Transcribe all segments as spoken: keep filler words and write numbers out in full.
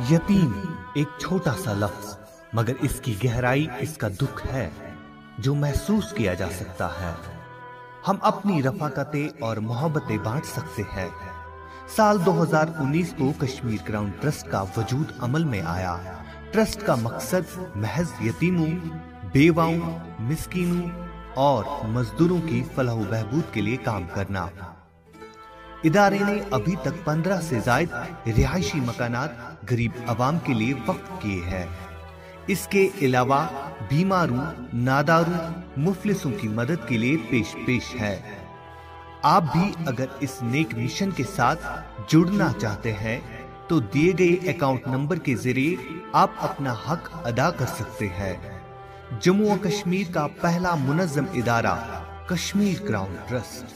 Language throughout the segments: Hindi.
यतीम एक छोटा सा लफ्ज, मगर इसकी गहराई इसका दुख है जो महसूस किया जा सकता है। हम अपनी रफाकतें और मोहब्बतें बांट सकते हैं। साल दो हज़ार उन्नीस को कश्मीर क्राउन ट्रस्ट का वजूद अमल में आया। ट्रस्ट का मकसद महज यतीमों, बेवाओं, मिस्कीनों और मजदूरों की फलाह व बहबूद के लिए काम करना। इदारे ने अभी तक पंद्रह से ज्यादा रिहायशी मकानात गरीब आवाम के लिए वक्फ किए हैं। इसके अलावा बीमारों, नादारों, मुफलिसों की मदद के लिए पेश पेश है। आप भी अगर इस नेक मिशन के साथ जुड़ना चाहते हैं तो दिए गए अकाउंट नंबर के जरिए आप अपना हक अदा कर सकते हैं। जम्मू और कश्मीर का पहला मुनज़्ज़म इदारा कश्मीर क्राउन ट्रस्ट।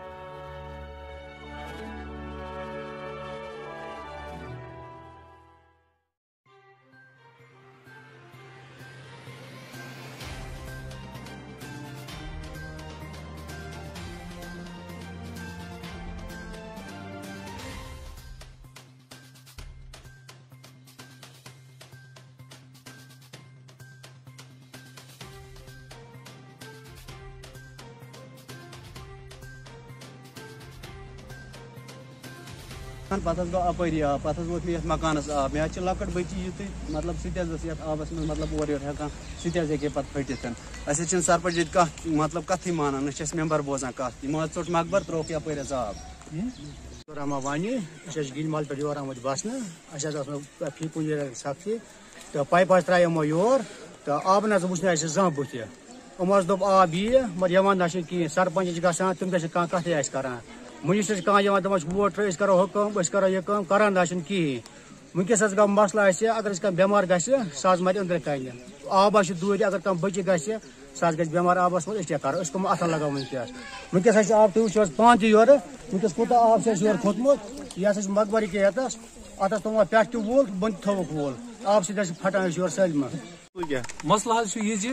पत गो अपरी आब, पत वोत मे मकानस आब। मे लकट बची युत मतलब सह आबस में मतलब ओर योर हेकान सह हे पे फटित। अस सरपंच कह मतलब कथ मानान न मेम्बर बोजान कथ यमो चोट मकबर त्रोक यप आब रमा वन गिल माल पे योर आमुत बसन फी कुन सख्ती तो पाइप त्रा यमो योर तो आब ना वो जह बुथ यमो दोप आब यी मगर यवान ना कहें। सरपंच गसान तम कह कथ करान मुनिस्टर कह दपान वोट तरो करो हुकम करो यह कम करान ना कहें। वनकस गो मसला अगर कह बेमार ग सह मर अंदर कन आब दूर अगर कह बच्चे ग सह ग बेमार आबस मज क्या करो कम अथ लगा वनकस वनकस आब तुम पान तोर वनकस कोत आब योर खोतमुत यह मकबर के हतस अत तुम पे वोल बन थोक वोल आब सह फटान योर सलम मसला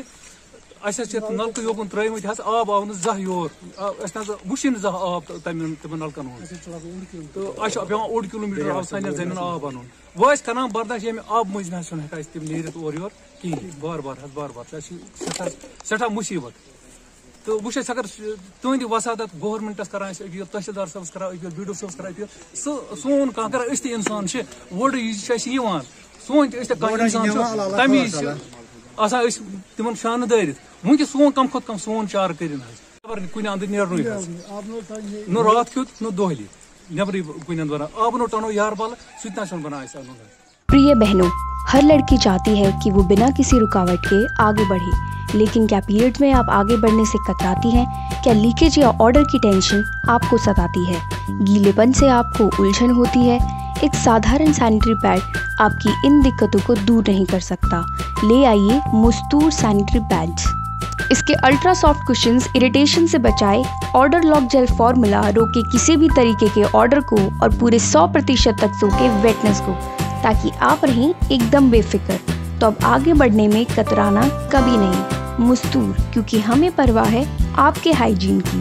नलक योकन त्रिमत आब आव जह योर वुशी जह आब तम नलकन तो पे ओड किलोमीटर आब सान जमीन आब अन वो करान बर्दाश्त ये आब मज ना हेकान तम नीरत ओर योर कहें बार बार बार बार सठा मुसीबत। तो वो अगर तुंद वसादत गवर्नमेंटस करान तहसीलदार सबस कर अपील, बी डी ओ सबस कर अपील, सोन कह कर इंसान वोट यह सोन इंसान तमी तिम शान दारित वह सोन कम खुद कम सोन चार कर कुन अंदर नेरन न रात क्युत न दोहली नबरी कुन अंदर आब नो टनो यार बाल सह बना। प्रिय बहनों, हर लड़की चाहती है कि वो बिना किसी रुकावट के आगे बढ़े, लेकिन क्या पीरियड में आप आगे बढ़ने से कतराती हैं? क्या लीकेज या ऑर्डर की टेंशन आपको सताती है? गीलेपन से आपको उलझन होती है? एक साधारण सैनिटरी पैड आपकी इन दिक्कतों को दूर नहीं कर सकता। ले आइए मुस्तूर सैनिटरी पैड्स। इसके अल्ट्रा सॉफ्ट कुशंस इरिटेशन से बचाए, ऑर्डर लॉक जेल फॉर्मूला रोके किसी भी तरीके के ऑर्डर को और पूरे सौ प्रतिशत तक सोके वेटनेस को, ताकि आप रहें एकदम बेफिक्र। तो अब आगे बढ़ने में कतराना कभी नहीं। मुस्तूर, क्योंकि हमें परवाह है आपके हाइजीन की।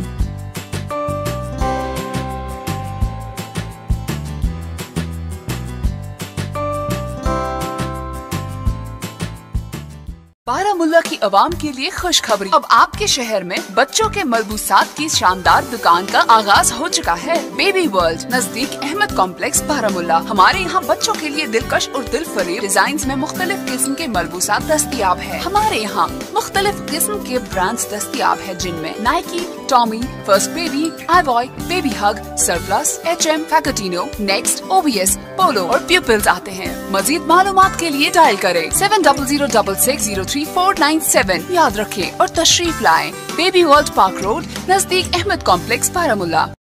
बारामुल्ला की आवाम के लिए खुशखबरी। अब आपके शहर में बच्चों के मलबूसात की शानदार दुकान का आगाज हो चुका है। बेबी वर्ल्ड नजदीक अहमद कॉम्प्लेक्स बारामुल्ला। हमारे यहाँ बच्चों के लिए दिलकश और दिल फरेब डिजाइन में मुख्तलिफ किस्म के मलबूसात दस्तयाब है। हमारे यहाँ मुख्तलिफ किस्म के ब्रांड्स दस्तयाब है, जिनमें Nike, Tommy, First Baby, iBoy, Baby Hug, Surplus, H M, फैकटिनो, Next, O B S, Polo और प्यूपिल्स आते हैं। मजीद मालूमात के लिए डायल करें seven double zero double six zero three four nine seven. याद रखें और तशरीफ लाएं। बेबी वर्ल्ड पार्क रोड नजदीक अहमद कॉम्प्लेक्स बारामुल्ला।